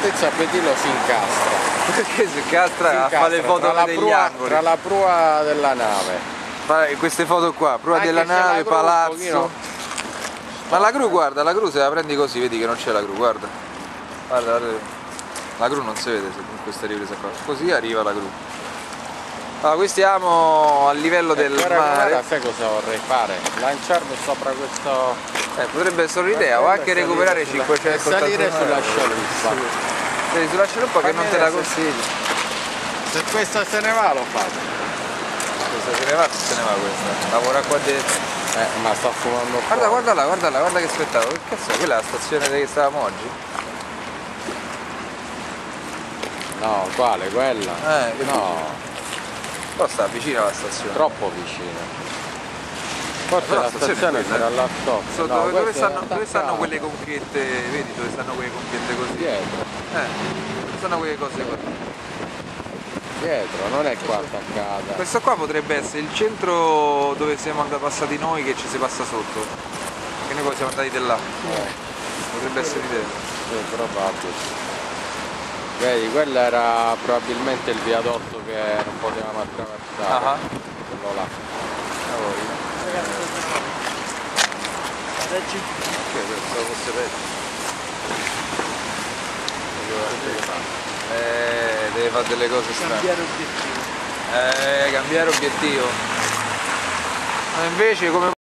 altezza Petillo si incastra. Perché si incastra a fare le foto degli angoli? Tra la prua della nave. Queste foto qua, prua Anche della se la nave, gru palazzo. Ma la gru, guarda, la gru se la prendi così, vedi che non c'è la gru, guarda. Guarda. La gru non si vede in questa ripresa qua. Così arriva la gru. Allora, qui stiamo a livello del mare. Sai cosa vorrei fare? Lanciarmi sopra questo... potrebbe essere un'idea, o anche recuperare 500 salire sulla scialuppa. Vedi, sulla scialuppa che non te la consiglio. Se questa se ne va lo faccio. Questa se ne va questa. Lavora qua dentro. Ma sta fumando fuori. Guarda là, guarda che spettacolo. Che cazzo è? Quella è la stazione dove stavamo oggi? No, quale? Quella? No. Però sta vicino alla stazione. Troppo vicino. Forse però la stazione sarà là sotto. No, dove stanno quelle conchiette? Vedi dove stanno quelle conchiette così? Dietro. Stanno quelle cose qua. Dietro, non è qua attaccata. Questo qua potrebbe essere il centro dove siamo andati passati noi, che ci si passa sotto. Che noi poi siamo andati di là. Potrebbe essere l'idea. Sì, probabile. Vedi, quello era probabilmente il viadotto che non potevamo attraversare. Quello là. Pensavo fosse peggio. Deve fare delle cose strane. Cambiare obiettivo. Cambiare obiettivo. Ma invece come